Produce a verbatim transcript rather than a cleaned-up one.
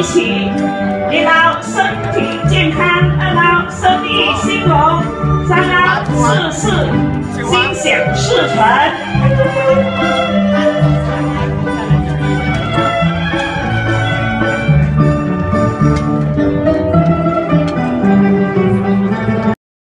一起，一劳身体健康，二劳生意兴隆，三劳事事心想事成。